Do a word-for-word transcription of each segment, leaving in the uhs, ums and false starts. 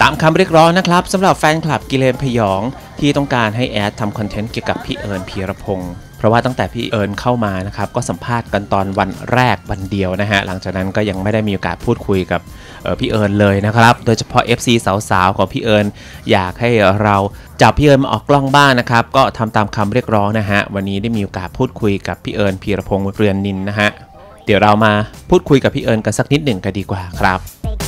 ามคำเรียกร้องนะครับสำหรับแฟนคลับกิเลนพยองที่ต้องการให้แอดทำคอนเทนต์เกี่ยวกับพี่เอิญพีรพงศ์เพราะว่าตั้งแต่พี่เอิญเข้ามานะครับก็สัมภาษณ์กันตอนวันแรกวันเดียวนะฮะหลังจากนั้นก็ยังไม่ได้มีโอกาสพูดคุยกับพี่เอิญเลยนะครับโดยเฉพาะ เอฟ ซี สาวๆของพี่เอิญอยากให้เราจับพี่เอิญมาออกกล้องบ้างนะครับก็ทำตามคำเรียกร้องนะฮะวันนี้ได้มีโอกาสพูดคุยกับพี่เอิญพีรพงศ์เรือนนินนะฮะเดี๋ยวเรามาพูดคุยกับพี่เอิญกันสักนิดหนึ่งกันดีกว่าครับ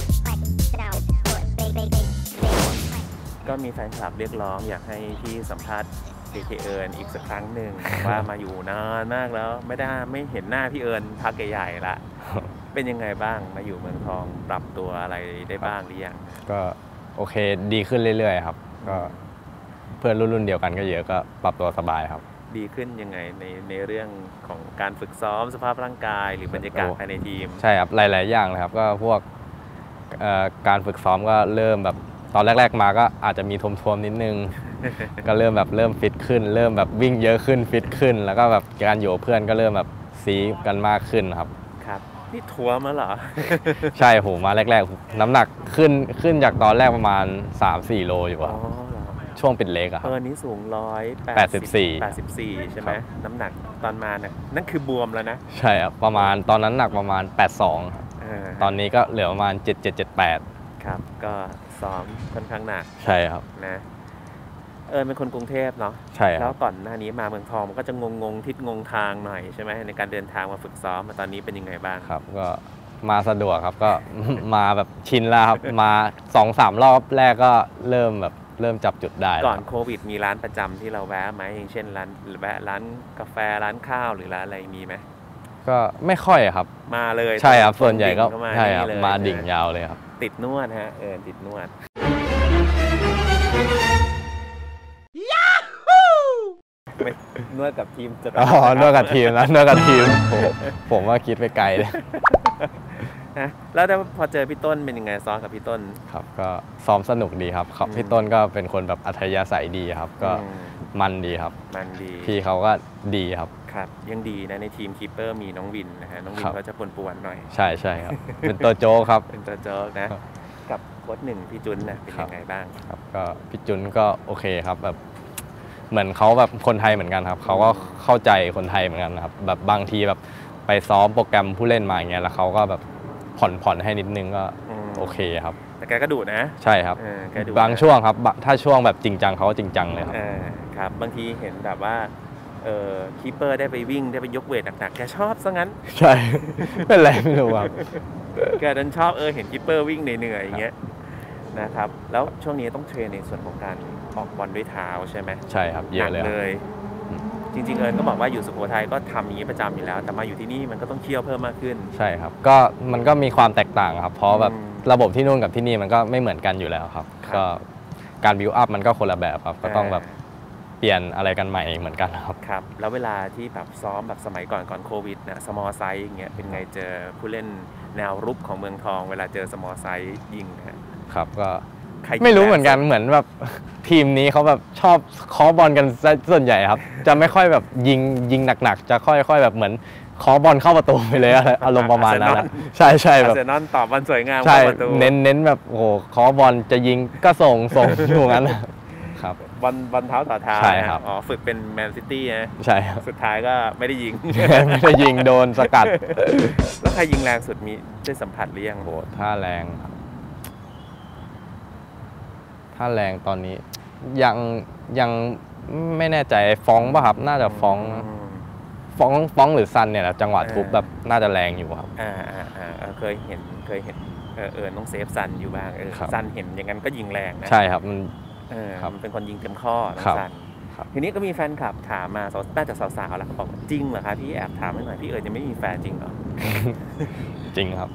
ก็มีแฟนคลับเรียกร้องอยากให้พี่สัมภาษณ์พี่เอิญอีกสักครั้งหนึ่งว่ามาอยู่นานมากแล้วไม่ได้ไม่เห็นหน้าพี่เอิญพักใหญ่ๆละเป็นยังไงบ้างมาอยู่เมืองทองปรับตัวอะไรได้บ้างหรือยังก็โอเคดีขึ้นเรื่อยๆครับก็เพื่อนรุ่นๆเดียวกันก็เยอะก็ปรับตัวสบายครับดีขึ้นยังไงในในเรื่องของการฝึกซ้อมสภาพร่างกายหรือบรรยากาศภายในทีมใช่ครับหลายๆอย่างเลยครับก็พวกการฝึกซ้อมก็เริ่มแบบตอนแรกๆมาก็อาจจะมีทวมๆนิดนึงก็เริ่มแบบเริ่มฟิตขึ้นเริ่มแบบวิ่งเยอะขึ้นฟิตขึ้นแล้วก็แบบการอยู่เพื่อนก็เริ่มแบบซีกันมากขึ้นครับครับนี่ทัวร์มาเหรอใช่โหมาแรกๆน้ำหนักขึ้นขึ้นจากตอนแรกประมาณ สามสี่ โลอยู่อะช่วงปิดเล็กอะเออนี้สูงร้อยแปดสิบสี่แปดสิบสี่ใช่ไหมน้ำหนักตอนมาเนี่ยนั่นคือบวมแล้วนะใช่ครับประมาณตอนนั้นหนักประมาณแปดสิบสองตอนนี้ก็เหลือประมาณเจ็ดสิบเจ็ด เจ็ดสิบแปดครับก็ซ้อมค่อนข้างหนักใช่ครับนะเออเป็นคนกรุงเทพเนาะใช่แล้วก่อนหน้านี้มาเมืองทองมันก็จะงงงทิศงงทางหน่อยใช่ไหมในการเดินทางมาฝึกซ้อมมาตอนนี้เป็นยังไงบ้างครับก็มาสะดวกครับก็มาแบบชินแล้วครับมา สองสาม รอบแรกก็เริ่มแบบเริ่มจับจุดได้ก่อนโควิดมีร้านประจำที่เราแวะไหมอย่างเช่นร้านแวะร้านกาแฟร้านข้าวหรือร้านอะไรมีไหมก็ไม่ค่อยครับมาเลยใช่ครับส่วนใหญ่ก็ใช่ครับมาดิ่งยาวเลยครับติดนวดฮะเออติดนวดนวดกับทีมจะอ๋อนวดกับทีมนะนวดกับทีมผมว่าคิดไปไกลเลยนะแล้วพอเจอพี่ต้นเป็นยังไงซ้อมกับพี่ต้นครับก็ซ้อมสนุกดีครับพี่ต้นก็เป็นคนแบบอัธยาศัยดีครับก็มันดีครับมันดีพี่เขาก็ดีครับครับยังดีนะในทีมคีปเปอร์มีน้องวินนะฮะน้องวินเขาจะปวนๆหน่อยใช่ใช่ครับเป็นตัวโจ๊กครับเป็นตัวโจ๊กนะกับโค้ชหนึ่งพี่จุนนะเป็นยังไงบ้างครับก็พี่จุนก็โอเคครับแบบเหมือนเขาแบบคนไทยเหมือนกันครับเขาก็เข้าใจคนไทยเหมือนกันครับแบบบางทีแบบไปซ้อมโปรแกรมผู้เล่นมาอย่างเงี้ยแล้วเขาก็แบบผ่อนผ่อนให้นิดนึงก็โอเคครับแต่แกก็ดุนะใช่ครับบางช่วงครับถ้าช่วงแบบจริงจังเขาก็จริงจังเลยครับครับบางทีเห็นแบบว่าเออคีปเปอร์ได้ไปวิ่งได้ไปยกเวทหนักๆแกชอบซะงั้นใช่เป็นไรไม่รู้ครับแกดันชอบเออเห็นคีปเปอร์วิ่งเหนื่อยๆอย่างเงี้ยนะครับแล้วช่วงนี้ต้องเทรนในส่วนของการออกบอลด้วยเท้าใช่ไหมใช่ครับเยอะเลยจริงๆเอิญก็บอกว่าอยู่สุโขทัยก็ทำอย่างนี้ประจำอยู่แล้วแต่มาอยู่ที่นี่มันก็ต้องเคี่ยวเพิ่มมากขึ้นใช่ครับก็มันก็มีความแตกต่างครับเพราะแบบระบบที่นู่นกับที่นี่มันก็ไม่เหมือนกันอยู่แล้วครับก็การบิวอัพมันก็คนละแบบครับก็ต้องแบบเปลี่ยนอะไรกันใหม่เหมือนกันครับครับแล้วเวลาที่แบบซ้อมแบบสมัยก่อนก่อนโควิดนะสมอลไซส์อย่างเงี้ยเป็นไงเจอผู้เล่นแนวรุกของเมืองทองเวลาเจอสมอลไซส์ยิงครับก็ไม่รู้เหมือนกันเหมือนแบบทีมนี้เขาแบบชอบเคาะบอลกันส่วนใหญ่ครับจะไม่ค่อยแบบยิงยิงหนักๆจะค่อยๆแบบเหมือนเคาะบอลเข้าประตูไปเลยอารมณ์ประมาณนั้นใช่ใช่แบบอาร์เซนอลตอบบอลสวยงามเข้าประตูเน้นเน้นแบบโอ้โหเคาะบอลจะยิงก็ส่งส่งอยู่งั้นครับบอลบอลเท้าต่อเท้าใช่ครับอ๋อฝึกเป็นแมนซิตี้นะใช่ครับสุดท้ายก็ไม่ได้ยิงไม่ได้ยิงโดนสกัดแล้วใครยิงแรงสุดมีได้สัมผัสหรือยังโหท่าแรงถ้าแรงตอนนี้ยังยังไม่แน่ใจฟ้องป่ะครับน่าจะฟ้องฟ้องฟ้องหรือซันเนี่ยแหละจังหวะทุบแบบน่าจะแรงอยู่ครับอ่าอ่าอ่าเคยเห็นเคยเห็นเออเออต้องเซฟซันอยู่บ้างเออซันเห็นอย่างนั้นก็ยิงแรงนะใช่ครับมันเออมันเป็นคนยิงเต็มข้อน้องซันทีนี้ก็มีแฟนคลับถามมาน่าจะสาวๆแล้วเขาบอกจริงเหรอคะพี่แอบถามให้หน่อยพี่เอ๋จะไม่มีแฟนจริงเหรอจริงครับ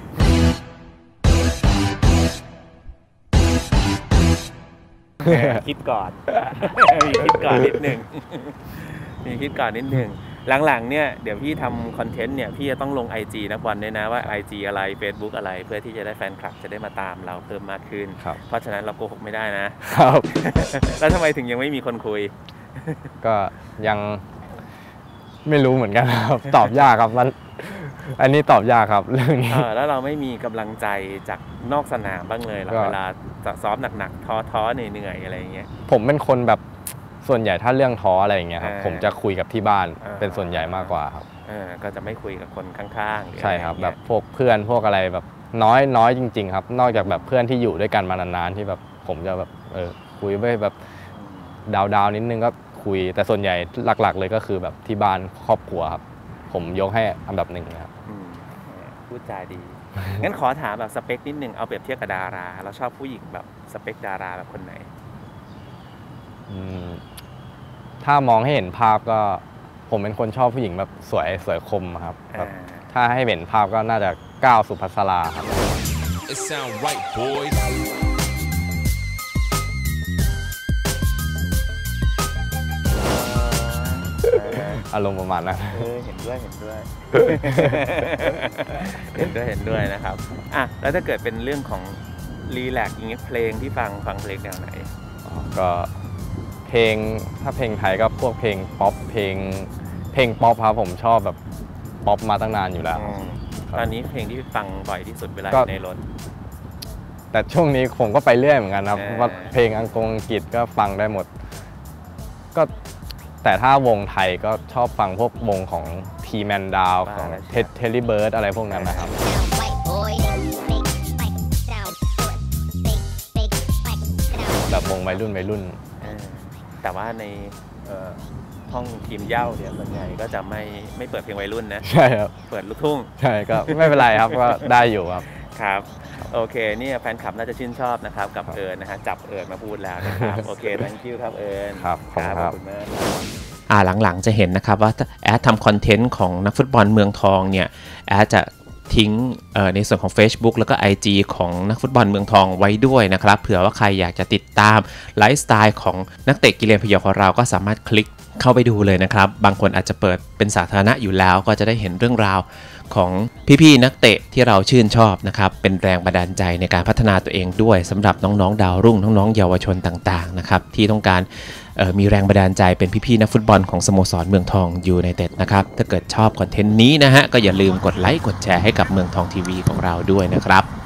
คิดก่อนมีคิดก่อนนิดหนึ่งมีคิดก่อนนิดหนึ่งหลังๆเนี่ยเดี๋ยวพี่ทำคอนเทนต์เนี่ยพี่จะต้องลง ไอ จี นักบอลด้วยนะว่า ไอ จี อะไร Facebook อะไรเพื่อที่จะได้แฟนคลับจะได้มาตามเราเพิ่มมากขึ้นเพราะฉะนั้นเราโกหกไม่ได้นะครับแล้วทำไมถึงยังไม่มีคนคุยก็ยังไม่รู้เหมือนกันครับตอบยากครับมันอันนี้ตอบยากครับเรื่องนี้แล้วเราไม่มีกำลังใจจากนอกสนามบ้างเลยหรอเวลาซ้อมหนักๆท้อๆเหนื่อยๆอะไรอย่างเงี้ยผมเป็นคนแบบส่วนใหญ่ถ้าเรื่องท้ออะไรอย่างเงี้ยครับผมจะคุยกับที่บ้านเป็นส่วนใหญ่มากกว่าครับก็จะไม่คุยกับคนข้างๆใช่ครับแบบพวกเพื่อนพวกอะไรแบบน้อยน้อยจริงๆครับนอกจากแบบเพื่อนที่อยู่ด้วยกันมานานๆที่แบบผมจะแบบเออคุยไปแบบดาวๆนิดนึงก็คุยแต่ส่วนใหญ่หลักๆเลยก็คือแบบที่บ้านครอบครัวครับผมยกให้อันดับหนึ่งครับพูดจาดี งั้นขอถามแบบสเปคนิดนึงเอาเปรียบเทียบกับดาราเราชอบผู้หญิงแบบสเปคดาราแบบคนไหนถ้ามองให้เห็นภาพก็ผมเป็นคนชอบผู้หญิงแบบสวยสวยคมครับถ้าให้เห็นภาพก็น่าจะก้าวสุภัสราครับอารมณ์ประมาณนั้นเห็นด้วยเห็นด้วยเห็นด้วยเห็นด้วยนะครับอ่ะแล้วถ้าเกิดเป็นเรื่องของรีแลกซ์อย่างเงี้ยเพลงที่ฟังฟังเพลงแนวไหนก็เพลงถ้าเพลงไทยก็พวกเพลงป๊อปเพลงเพลงป๊อปครับผมชอบแบบป๊อปมาตั้งนานอยู่แล้วตอนนี้เพลงที่ฟังบ่อยที่สุดเวลาในรถแต่ช่วงนี้ผมก็ไปเรื่อยเหมือนกันครับว่าเพลงอังกฤษก็ฟังได้หมดก็แต่ถ้าวงไทยก็ชอบฟังพวกวงของทีแมนดาวของเทลลี่เบิร์ดอะไรพวกนั้นนะครับแบบวงวัยรุ่นวัยรุ่นแต่ว่าในห้องทีมเย่าเนี่ยส่วนใหญ่ก็จะไม่ไม่เปิดเพลงวัยรุ่นนะใช่ครับเปิดลูกทุ่งใช่ก็ไม่เป็นไรครับก็ได้อยู่ครับครับโอเคนี่แฟนคลับน่าจะชื่นชอบนะครับกับเอิญนะฮะจับเอิญมาพูดแล้วนะครับโอเค thank you ครับเอิญครับขอบคุณมากอ่าหลังๆจะเห็นนะครับว่าแอดทำคอนเทนต์ของนักฟุตบอลเมืองทองเนี่ยแอดจะทิ้งในส่วนของ Facebook แล้วก็ ไอ จี ของนักฟุตบอลเมืองทองไว้ด้วยนะครับเผื่อว่าใครอยากจะติดตามไลฟ์สไตล์ของนักเตะกิเลนพยองของเราก็สามารถคลิกเข้าไปดูเลยนะครับบางคนอาจจะเปิดเป็นสาธารณะอยู่แล้วก็จะได้เห็นเรื่องราวของพี่ๆนักเตะที่เราชื่นชอบนะครับเป็นแรงบันดาลใจในการพัฒนาตัวเองด้วยสำหรับน้องๆดาวรุ่งน้องๆเยาวชนต่างๆนะครับที่ต้องการมีแรงบันดาลใจเป็นพี่ๆนักฟุตบอลของสโมสรเมืองทองยูไนเต็ดนะครับถ้าเกิดชอบคอนเทนต์นี้นะฮะก็อย่าลืมกดไลค์กดแชร์ให้กับเมืองทองทีวีของเราด้วยนะครับ